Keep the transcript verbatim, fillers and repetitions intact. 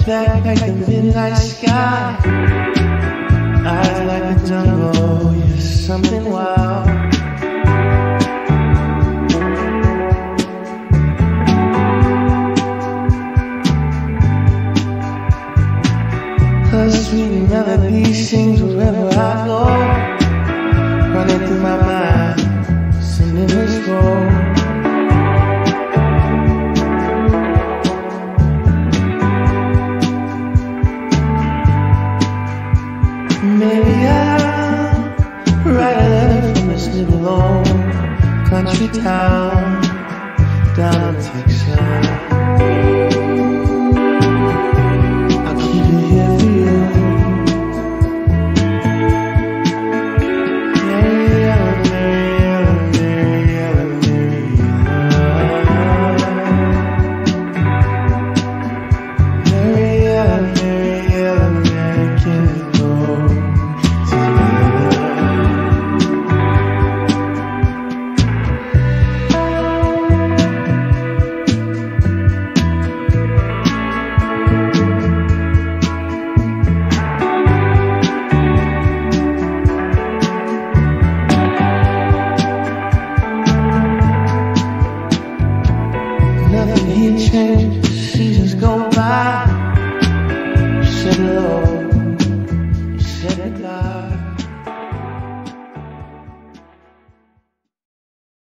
back like the midnight sky. Eyes like the jungle, you're something wild. Her sweet melody sings wherever I go, running through my mind, singing her scroll. Maybe I'll write a letter from this little old country town down in Texas. I'll keep it here for you. Mary Ellen, Mary Ellen, Mary Ellen, Mary Ellen, Mary Ellen, Mary, can we go? Nothing here changed, seasons go by. Said hello.